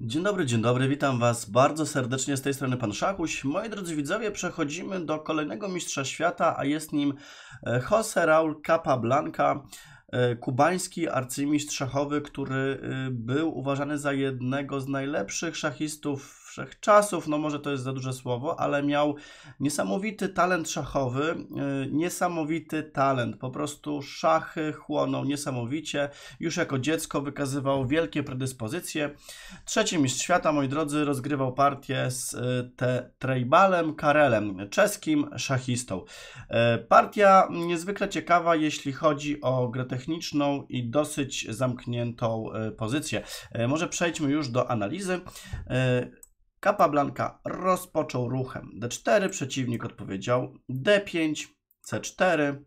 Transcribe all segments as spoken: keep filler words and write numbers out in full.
Dzień dobry, dzień dobry, witam Was bardzo serdecznie z tej strony Pan Szachuś. Moi drodzy widzowie, przechodzimy do kolejnego mistrza świata, a jest nim José Raúl Capablanca, kubański arcymistrz szachowy, który był uważany za jednego z najlepszych szachistów wszechczasów. No może to jest za duże słowo, ale miał niesamowity talent szachowy, niesamowity talent, po prostu szachy chłonął niesamowicie. Już jako dziecko wykazywał wielkie predyspozycje. Trzeci mistrz świata, moi drodzy, rozgrywał partię z Treibalem Karelem, czeskim szachistą. Partia niezwykle ciekawa, jeśli chodzi o grę techniczną i dosyć zamkniętą pozycję. Może przejdźmy już do analizy. Capablanca rozpoczął ruchem D cztery, przeciwnik odpowiedział D pięć, C cztery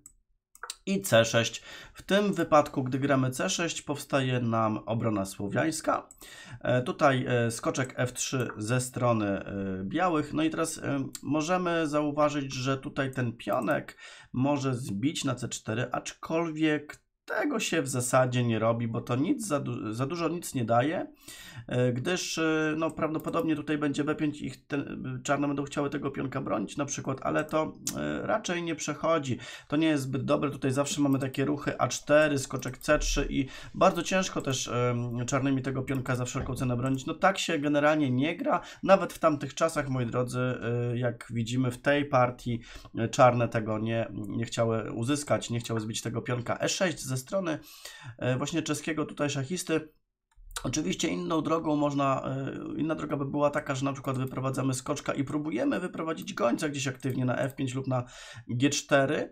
i C sześć. W tym wypadku, gdy gramy C sześć, powstaje nam obrona słowiańska. Tutaj skoczek F trzy ze strony białych. No i teraz możemy zauważyć, że tutaj ten pionek może zbić na C cztery, aczkolwiek tego się w zasadzie nie robi, bo to nic za, du za dużo nic nie daje, gdyż no, prawdopodobnie tutaj będzie B pięć i te, czarne będą chciały tego pionka bronić na przykład, ale to raczej nie przechodzi. To nie jest zbyt dobre. Tutaj zawsze mamy takie ruchy A cztery, skoczek C trzy i bardzo ciężko też czarnymi tego pionka za wszelką cenę bronić. No tak się generalnie nie gra. Nawet w tamtych czasach, moi drodzy, jak widzimy w tej partii, czarne tego nie, nie chciały uzyskać, nie chciały zbić tego pionka E sześć ze strony właśnie czeskiego tutaj szachisty. Oczywiście inną drogą można, inna droga by była taka, że na przykład wyprowadzamy skoczka i próbujemy wyprowadzić gońca gdzieś aktywnie na F pięć lub na G cztery,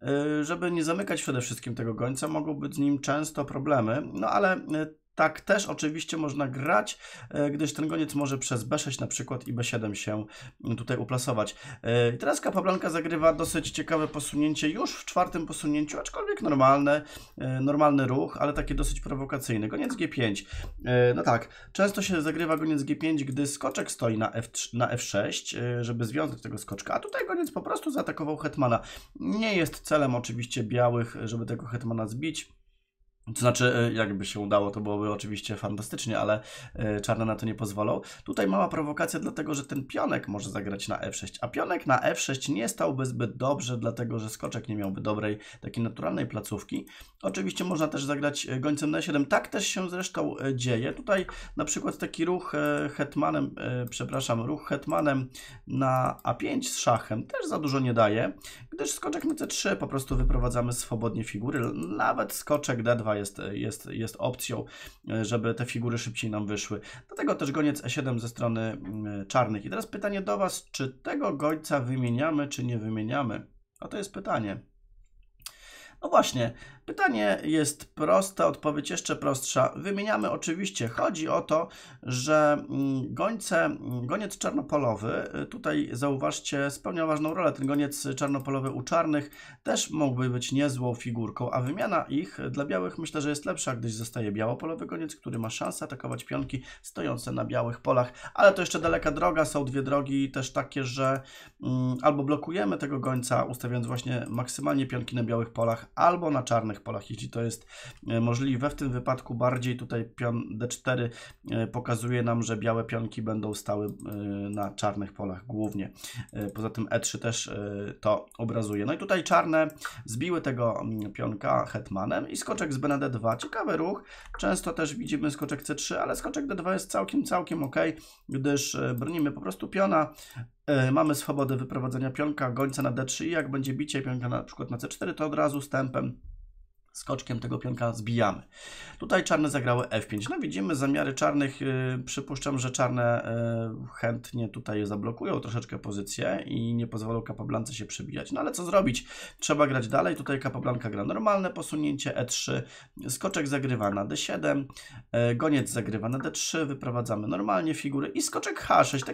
żeby nie zamykać przede wszystkim tego gońca, mogą być z nim często problemy, no ale tak też oczywiście można grać, gdyż ten goniec może przez B sześć na przykład i B siedem się tutaj uplasować. I teraz Capablanca zagrywa dosyć ciekawe posunięcie już w czwartym posunięciu, aczkolwiek normalne, normalny ruch, ale takie dosyć prowokacyjny. Goniec G pięć. No tak, często się zagrywa goniec G pięć, gdy skoczek stoi na, F trzy, na F sześć, żeby związać tego skoczka, a tutaj goniec po prostu zaatakował hetmana. Nie jest celem oczywiście białych, żeby tego hetmana zbić. To znaczy, jakby się udało, to byłoby oczywiście fantastycznie, ale czarne na to nie pozwolą. Tutaj mała prowokacja, dlatego że ten pionek może zagrać na F sześć, a pionek na F sześć nie stałby zbyt dobrze, dlatego że skoczek nie miałby dobrej, takiej naturalnej placówki. Oczywiście można też zagrać gońcem na E siedem, tak też się zresztą dzieje. Tutaj na przykład taki ruch hetmanem, przepraszam, ruch hetmanem na A pięć z szachem też za dużo nie daje, gdyż skoczek na C trzy po prostu wyprowadzamy swobodnie figury, nawet skoczek D dwa Jest, jest, jest opcją, żeby te figury szybciej nam wyszły. Dlatego też goniec E siedem ze strony czarnych. I teraz pytanie do Was, czy tego gońca wymieniamy, czy nie wymieniamy? A to jest pytanie. No właśnie, pytanie jest proste, odpowiedź jeszcze prostsza. Wymieniamy oczywiście. Chodzi o to, że gońce, goniec czarnopolowy, tutaj zauważcie, spełnia ważną rolę. Ten goniec czarnopolowy u czarnych też mógłby być niezłą figurką, a wymiana ich dla białych myślę, że jest lepsza, gdyż zostaje białopolowy goniec, który ma szansę atakować pionki stojące na białych polach. Ale to jeszcze daleka droga, są dwie drogi też takie, że mm, albo blokujemy tego gońca, ustawiając właśnie maksymalnie pionki na białych polach, albo na czarnych polach, jeśli to jest możliwe. W tym wypadku bardziej tutaj pion D cztery pokazuje nam, że białe pionki będą stały na czarnych polach głównie. Poza tym E trzy też to obrazuje. No i tutaj czarne zbiły tego pionka hetmanem i skoczek z B na D dwa. Ciekawy ruch. Często też widzimy skoczek C trzy, ale skoczek D dwa jest całkiem, całkiem ok, gdyż bronimy po prostu piona. Mamy swobodę wyprowadzenia pionka, gońca na D trzy i jak będzie bicie pionka na przykład na C cztery, to od razu stępem, skoczkiem tego pionka zbijamy. Tutaj czarne zagrały F pięć. No widzimy zamiary czarnych. Yy, przypuszczam, że czarne yy, chętnie tutaj zablokują troszeczkę pozycję i nie pozwolą Capablance się przebijać. No ale co zrobić? Trzeba grać dalej. Tutaj Capablanca gra normalne posunięcie E trzy. Skoczek zagrywa na D siedem. Yy, goniec zagrywa na D trzy. Wyprowadzamy normalnie figury i skoczek H sześć. Takie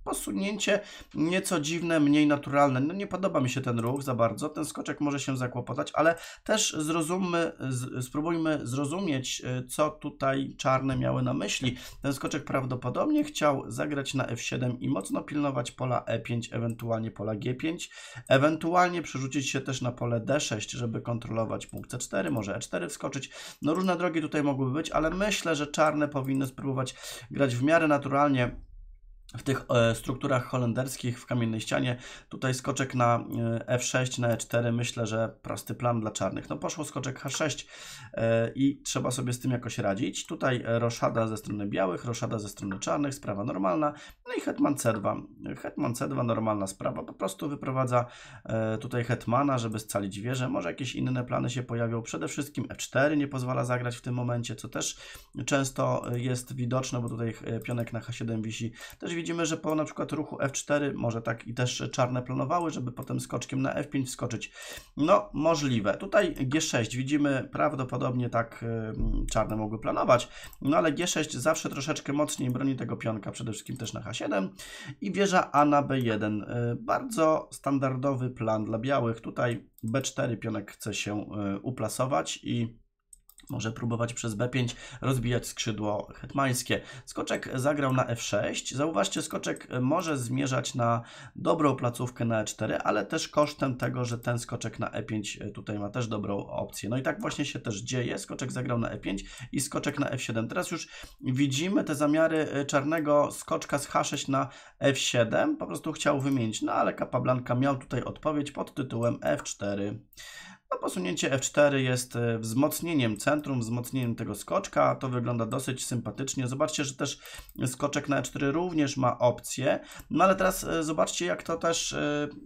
posunięcie nieco dziwne, mniej naturalne. No nie podoba mi się ten ruch za bardzo, ten skoczek może się zakłopotać, ale też zrozummy, z, spróbujmy zrozumieć, co tutaj czarne miały na myśli. Ten skoczek prawdopodobnie chciał zagrać na F siedem i mocno pilnować pola E pięć, ewentualnie pola G pięć, ewentualnie przerzucić się też na pole D sześć, żeby kontrolować punkt C cztery, może E cztery wskoczyć. No różne drogi tutaj mogłyby być, ale myślę, że czarne powinny spróbować grać w miarę naturalnie w tych e, strukturach holenderskich w kamiennej ścianie. Tutaj skoczek na e, F sześć, na E cztery, myślę, że prosty plan dla czarnych. No poszło skoczek H sześć e, i trzeba sobie z tym jakoś radzić. Tutaj roszada ze strony białych, roszada ze strony czarnych, sprawa normalna. No i hetman C dwa. Hetman C dwa, normalna sprawa. Po prostu wyprowadza e, tutaj hetmana, żeby scalić wieżę. Może jakieś inne plany się pojawią. Przede wszystkim F cztery nie pozwala zagrać w tym momencie, co też często jest widoczne, bo tutaj pionek na H siedem wisi. Też widzimy, że po na przykład ruchu F cztery może tak i też czarne planowały, żeby potem skoczkiem na F pięć wskoczyć. No, możliwe. Tutaj G sześć widzimy, prawdopodobnie tak y, czarne mogły planować, no ale G sześć zawsze troszeczkę mocniej broni tego pionka, przede wszystkim też na H siedem i wieża A na B jeden. Y, bardzo standardowy plan dla białych. Tutaj B cztery pionek chce się y, uplasować i może próbować przez B pięć rozbijać skrzydło hetmańskie. Skoczek zagrał na F sześć. Zauważcie, skoczek może zmierzać na dobrą placówkę na E cztery, ale też kosztem tego, że ten skoczek na E pięć tutaj ma też dobrą opcję. No i tak właśnie się też dzieje. Skoczek zagrał na E pięć i skoczek na F siedem. Teraz już widzimy te zamiary czarnego skoczka z H sześć na F siedem. Po prostu chciał wymienić, no ale Capablanca miał tutaj odpowiedź pod tytułem F cztery. No, posunięcie F cztery jest wzmocnieniem centrum, wzmocnieniem tego skoczka. To wygląda dosyć sympatycznie. Zobaczcie, że też skoczek na E cztery również ma opcję. No ale teraz zobaczcie, jak to też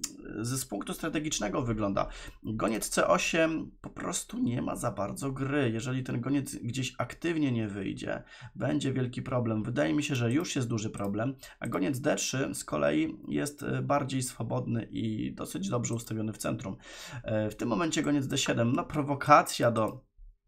z punktu strategicznego wygląda. Goniec C osiem po prostu nie ma za bardzo gry. Jeżeli ten goniec gdzieś aktywnie nie wyjdzie, będzie wielki problem. Wydaje mi się, że już jest duży problem, a goniec D trzy z kolei jest bardziej swobodny i dosyć dobrze ustawiony w centrum. W tym momencie goniec D siedem, no prowokacja do,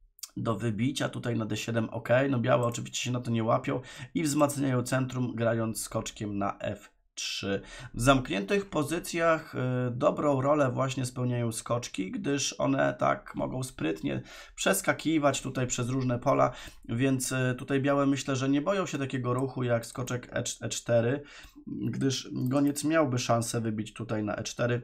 do wybicia, tutaj na D siedem ok, no białe oczywiście się na to nie łapią i wzmacniają centrum, grając skoczkiem na F trzy. W zamkniętych pozycjach y, dobrą rolę właśnie spełniają skoczki, gdyż one tak mogą sprytnie przeskakiwać tutaj przez różne pola, więc y, tutaj białe myślę, że nie boją się takiego ruchu jak skoczek E cztery, gdyż goniec miałby szansę wybić tutaj na E cztery.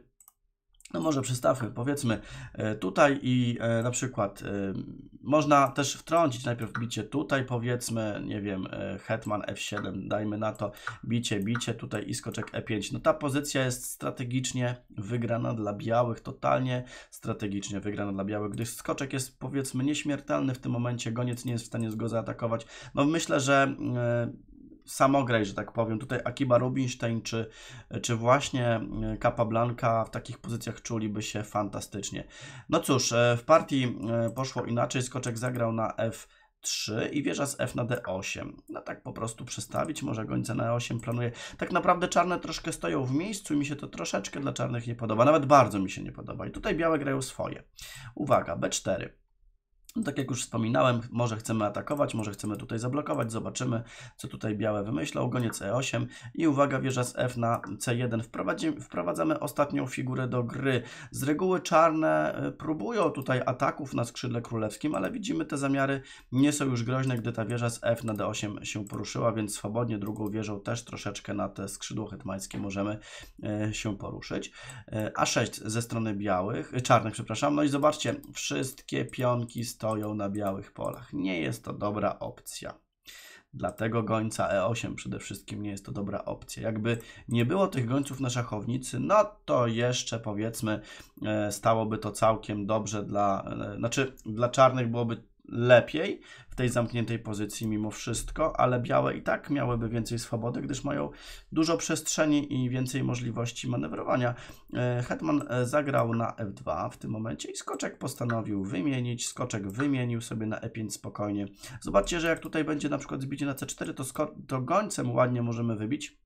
No może przystawmy, powiedzmy tutaj i e, na przykład e, można też wtrącić najpierw bicie tutaj, powiedzmy, nie wiem, e, hetman F siedem, dajmy na to, bicie, bicie tutaj i skoczek E pięć. No ta pozycja jest strategicznie wygrana dla białych, totalnie strategicznie wygrana dla białych, gdyż skoczek jest, powiedzmy, nieśmiertelny w tym momencie, goniec nie jest w stanie go zaatakować. No myślę, że e, samograj, że tak powiem, tutaj Akiba Rubinstein czy, czy właśnie Capablanca w takich pozycjach czuliby się fantastycznie. No cóż, w partii poszło inaczej, skoczek zagrał na F trzy i wieża z F na D osiem. No tak po prostu przestawić, może gońca na E osiem planuje. Tak naprawdę czarne troszkę stoją w miejscu i mi się to troszeczkę dla czarnych nie podoba, nawet bardzo mi się nie podoba i tutaj białe grają swoje. Uwaga, B cztery. No, tak jak już wspominałem, może chcemy atakować, może chcemy tutaj zablokować, zobaczymy, co tutaj białe wymyślą. Goniec E osiem i uwaga, wieża z F na C jeden. Wprowadzamy ostatnią figurę do gry. Z reguły czarne próbują tutaj ataków na skrzydle królewskim, ale widzimy, te zamiary nie są już groźne, gdy ta wieża z F na D osiem się poruszyła, więc swobodnie drugą wieżą też troszeczkę na te skrzydło hetmańskie możemy się poruszyć. A sześć ze strony białych, czarnych, przepraszam. No i zobaczcie, wszystkie pionki stoją na białych polach. Nie jest to dobra opcja. Dlatego gońca E osiem przede wszystkim nie jest to dobra opcja. Jakby nie było tych gońców na szachownicy, no to jeszcze powiedzmy stałoby to całkiem dobrze dla, znaczy dla czarnych byłoby lepiej w tej zamkniętej pozycji mimo wszystko, ale białe i tak miałyby więcej swobody, gdyż mają dużo przestrzeni i więcej możliwości manewrowania. Hetman zagrał na F dwa w tym momencie i skoczek postanowił wymienić. Skoczek wymienił sobie na E pięć spokojnie. Zobaczcie, że jak tutaj będzie na przykład zbicie na C cztery, to, to gońcem ładnie możemy wybić.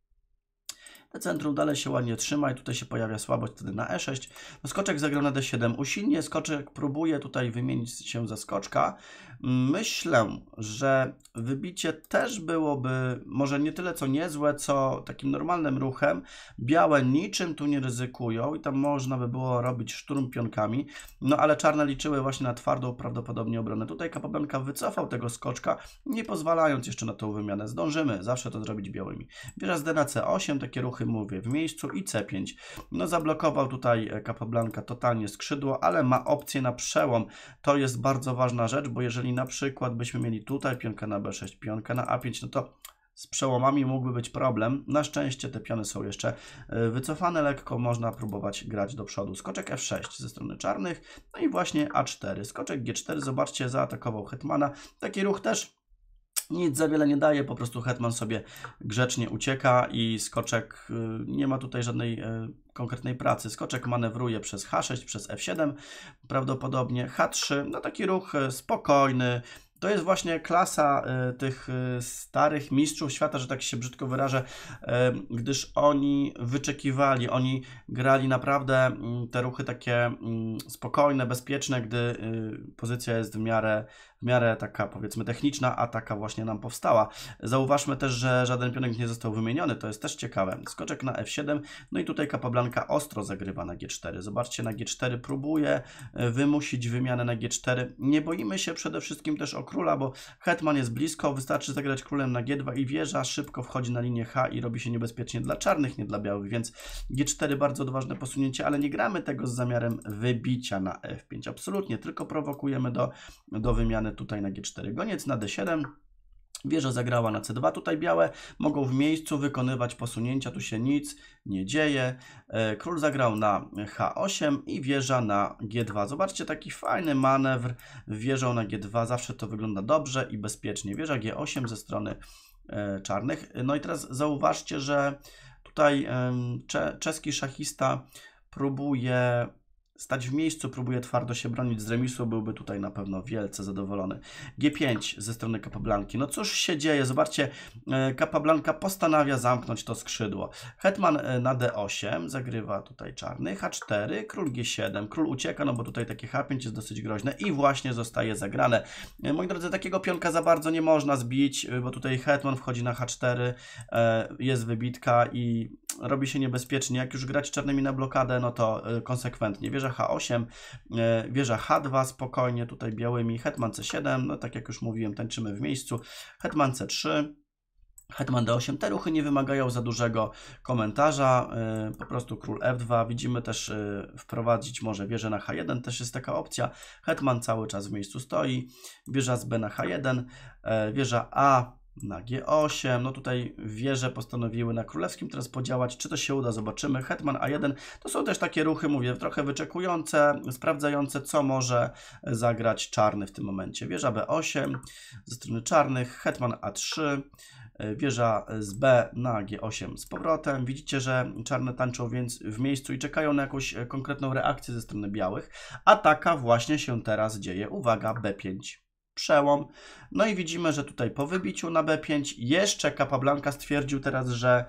To centrum dalej się ładnie trzyma i tutaj się pojawia słabość wtedy na E sześć. No skoczek zagrał na D siedem usilnie, skoczek próbuje tutaj wymienić się za skoczka. Myślę, że wybicie też byłoby może nie tyle co niezłe, co takim normalnym ruchem. Białe niczym tu nie ryzykują i tam można by było robić szturm pionkami, no ale czarne liczyły właśnie na twardą prawdopodobnie obronę. Tutaj Capablanca wycofał tego skoczka, nie pozwalając jeszcze na tą wymianę. Zdążymy zawsze to zrobić białymi. Wieża z D na C osiem, takie ruchy mówię w miejscu i C pięć. No zablokował tutaj Capablanca totalnie skrzydło, ale ma opcję na przełom. To jest bardzo ważna rzecz, bo jeżeli na przykład byśmy mieli tutaj pionkę na B sześć, pionkę na A pięć, no to z przełomami mógłby być problem. Na szczęście te piony są jeszcze wycofane lekko, można próbować grać do przodu. Skoczek F sześć ze strony czarnych, no i właśnie A cztery. Skoczek G cztery, zobaczcie, zaatakował hetmana. Taki ruch też nic za wiele nie daje, po prostu hetman sobie grzecznie ucieka i skoczek nie ma tutaj żadnej konkretnej pracy. Skoczek manewruje przez H sześć, przez F siedem prawdopodobnie, H trzy, no taki ruch spokojny. To jest właśnie klasa y, tych y, starych mistrzów świata, że tak się brzydko wyrażę, y, gdyż oni wyczekiwali, oni grali naprawdę y, te ruchy takie y, spokojne, bezpieczne, gdy y, pozycja jest w miarę, w miarę taka powiedzmy techniczna, a taka właśnie nam powstała. Zauważmy też, że żaden pionek nie został wymieniony, to jest też ciekawe. Skoczek na F siedem, no i tutaj Capablanca ostro zagrywa na G cztery. Zobaczcie, na G cztery próbuje y, wymusić wymianę na G cztery. Nie boimy się przede wszystkim też o króla, bo hetman jest blisko, wystarczy zagrać królem na G dwa i wieża szybko wchodzi na linię H i robi się niebezpiecznie dla czarnych, nie dla białych, więc G cztery bardzo odważne posunięcie, ale nie gramy tego z zamiarem wybicia na F pięć, absolutnie, tylko prowokujemy do, do wymiany tutaj na G cztery. Goniec na D siedem. Wieża zagrała na C dwa, tutaj białe mogą w miejscu wykonywać posunięcia, tu się nic nie dzieje. Król zagrał na H osiem i wieża na G dwa. Zobaczcie, taki fajny manewr wieżą na G dwa, zawsze to wygląda dobrze i bezpiecznie. Wieża G osiem ze strony czarnych. No i teraz zauważcie, że tutaj czeski szachista próbuje stać w miejscu, próbuje twardo się bronić z remisu, byłby tutaj na pewno wielce zadowolony. G pięć ze strony Capablanki. No cóż się dzieje? Zobaczcie, Capablanca postanawia zamknąć to skrzydło. Hetman na D osiem, zagrywa tutaj czarny, H cztery, król G siedem, król ucieka, no bo tutaj takie H pięć jest dosyć groźne i właśnie zostaje zagrane. Moi drodzy, takiego pionka za bardzo nie można zbić, bo tutaj hetman wchodzi na H cztery, jest wybitka i robi się niebezpiecznie. Jak już grać czarnymi na blokadę, no to konsekwentnie. Wieża H osiem, wieża H dwa spokojnie, tutaj białymi, hetman C siedem, no tak jak już mówiłem, tańczymy w miejscu, hetman C trzy, hetman D osiem. Te ruchy nie wymagają za dużego komentarza, po prostu król F dwa. Widzimy też wprowadzić może wieżę na H jeden, też jest taka opcja. Hetman cały czas w miejscu stoi, wieża z B na H jeden, wieża A na G osiem, no tutaj wieże postanowiły na królewskim teraz podziałać, czy to się uda, zobaczymy. Hetman A jeden, to są też takie ruchy, mówię, trochę wyczekujące, sprawdzające, co może zagrać czarny w tym momencie. Wieża B osiem ze strony czarnych, hetman A trzy, wieża z B na G osiem z powrotem. Widzicie, że czarne tańczą więc w miejscu i czekają na jakąś konkretną reakcję ze strony białych, a taka właśnie się teraz dzieje. Uwaga, B pięć. Przełom. No i widzimy, że tutaj po wybiciu na B pięć jeszcze Capablanca stwierdził teraz, że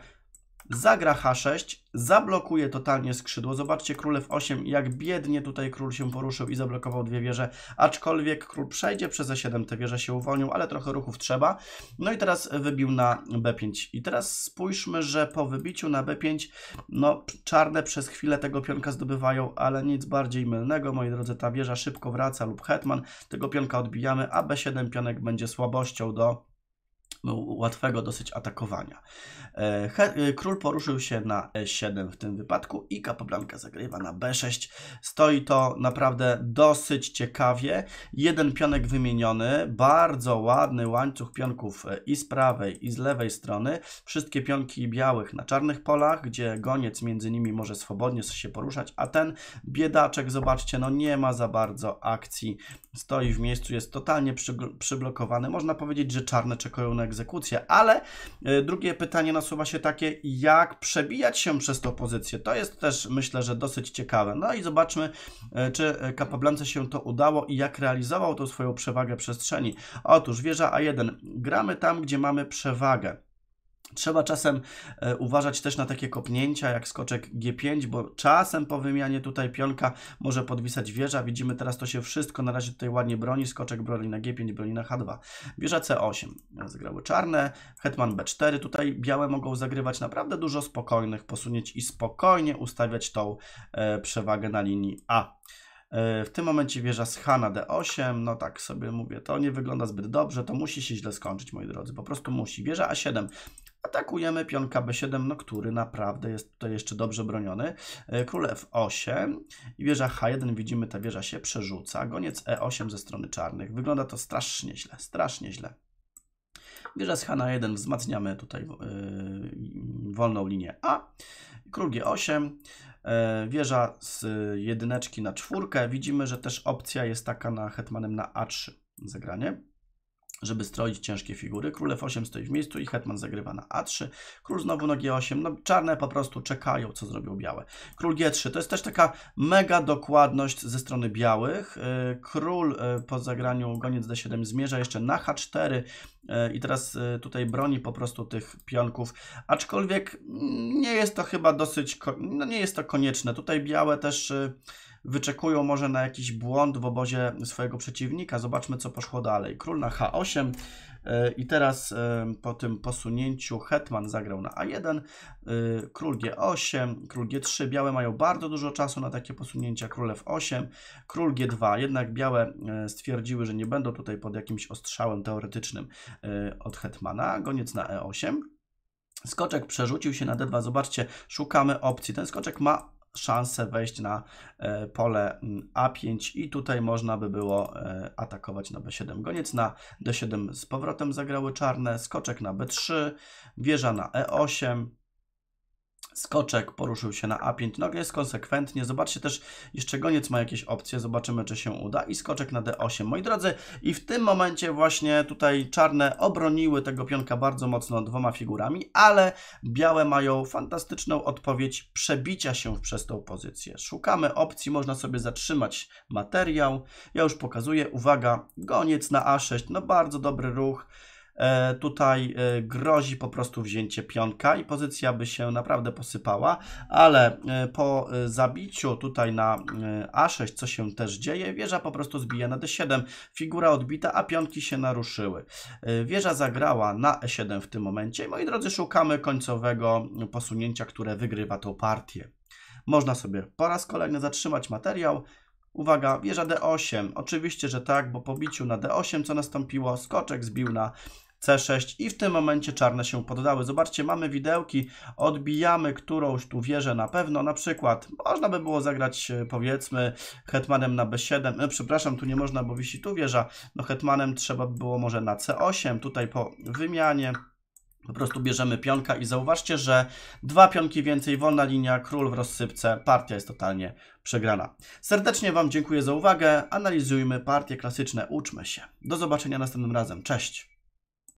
zagra H sześć, zablokuje totalnie skrzydło. Zobaczcie, król F osiem, jak biednie tutaj król się poruszył i zablokował dwie wieże, aczkolwiek król przejdzie przez E siedem, te wieże się uwolnią, ale trochę ruchów trzeba. No i teraz wybił na B pięć. I teraz spójrzmy, że po wybiciu na B pięć, no czarne przez chwilę tego pionka zdobywają, ale nic bardziej mylnego, moi drodzy, ta wieża szybko wraca lub hetman, tego pionka odbijamy, a B siedem pionek będzie słabością do łatwego dosyć atakowania. He, król poruszył się na E siedem w tym wypadku i Capablanca zagrywa na B sześć. Stoi to naprawdę dosyć ciekawie. Jeden pionek wymieniony, bardzo ładny łańcuch pionków i z prawej i z lewej strony. Wszystkie pionki białych na czarnych polach, gdzie goniec między nimi może swobodnie się poruszać, a ten biedaczek, zobaczcie, no nie ma za bardzo akcji. Stoi w miejscu, jest totalnie przy, przyblokowany. Można powiedzieć, że czarne czekają na egzekucję, ale y, drugie pytanie nasuwa się takie, jak przebijać się przez tą pozycję. To jest też, myślę, że dosyć ciekawe. No i zobaczmy, y, czy Capablance się to udało i jak realizował tą swoją przewagę przestrzeni. Otóż wieża A jeden. Gramy tam, gdzie mamy przewagę. Trzeba czasem e, uważać też na takie kopnięcia jak skoczek G pięć, bo czasem po wymianie tutaj pionka może podwisać wieża. Widzimy teraz to się wszystko na razie tutaj ładnie broni. Skoczek broni na G pięć, broni na H dwa. Wieża C osiem. Zagrały czarne. Hetman B cztery. Tutaj białe mogą zagrywać naprawdę dużo spokojnych posunięć i spokojnie ustawiać tą e, przewagę na linii A. W tym momencie wieża z H na D osiem, no tak sobie mówię, to nie wygląda zbyt dobrze, to musi się źle skończyć, moi drodzy, po prostu musi. Wieża A siedem, atakujemy pionka B siedem, no który naprawdę jest tutaj jeszcze dobrze broniony. Król F osiem i wieża H jeden, widzimy, ta wieża się przerzuca. Goniec E osiem ze strony czarnych, wygląda to strasznie źle, strasznie źle. Wieża z H na jeden, wzmacniamy tutaj yy, wolną linię A. Król G osiem. Wieża z jedyneczki na czwórkę. Widzimy, że też opcja jest taka na hetmanem na A trzy zagranie, żeby stroić ciężkie figury. Król F osiem stoi w miejscu i hetman zagrywa na A trzy. Król znowu na G osiem. No czarne po prostu czekają, co zrobią białe. Król G trzy. To jest też taka mega dokładność ze strony białych. Król po zagraniu goniec D siedem zmierza jeszcze na H cztery i teraz tutaj broni po prostu tych pionków. Aczkolwiek nie jest to chyba dosyć, no nie jest to konieczne. Tutaj białe też wyczekują może na jakiś błąd w obozie swojego przeciwnika. Zobaczmy, co poszło dalej. Król na H osiem i teraz po tym posunięciu hetman zagrał na A jeden, król G osiem, król G trzy. Białe mają bardzo dużo czasu na takie posunięcia. Król F osiem, król G dwa. Jednak białe stwierdziły, że nie będą tutaj pod jakimś ostrzałem teoretycznym od hetmana. Goniec na E osiem. Skoczek przerzucił się na D dwa. Zobaczcie, szukamy opcji. Ten skoczek ma szansę wejść na e, pole A pięć i tutaj można by było e, atakować na B siedem. Goniec na D siedem z powrotem zagrały czarne, skoczek na B trzy, wieża na E osiem, skoczek poruszył się na A pięć, no jest konsekwentnie. Zobaczcie też, jeszcze goniec ma jakieś opcje, zobaczymy, czy się uda. I skoczek na D osiem. Moi drodzy, i w tym momencie właśnie tutaj czarne obroniły tego pionka bardzo mocno dwoma figurami, ale białe mają fantastyczną odpowiedź przebicia się przez tą pozycję. Szukamy opcji, można sobie zatrzymać materiał. Ja już pokazuję, uwaga, goniec na A sześć, no bardzo dobry ruch. E, tutaj e, grozi po prostu wzięcie pionka i pozycja by się naprawdę posypała, ale e, po e, zabiciu tutaj na e, A sześć, co się też dzieje, wieża po prostu zbija na D siedem, figura odbita, a pionki się naruszyły. E, wieża zagrała na E siedem w tym momencie. Moi drodzy, szukamy końcowego posunięcia, które wygrywa tą partię. Można sobie po raz kolejny zatrzymać materiał. Uwaga, wieża D osiem. Oczywiście, że tak, bo po biciu na D osiem, co nastąpiło, skoczek zbił na C sześć i w tym momencie czarne się poddały. Zobaczcie, mamy widełki, odbijamy którąś tu wieżę na pewno. Na przykład można by było zagrać, powiedzmy, hetmanem na B siedem. No, przepraszam, tu nie można, bo wisi tu wieża. No hetmanem trzeba by było może na C osiem. Tutaj po wymianie po prostu bierzemy pionka i zauważcie, że dwa pionki więcej, wolna linia, król w rozsypce, partia jest totalnie przegrana. Serdecznie Wam dziękuję za uwagę, analizujmy partie klasyczne, uczmy się. Do zobaczenia następnym razem, cześć!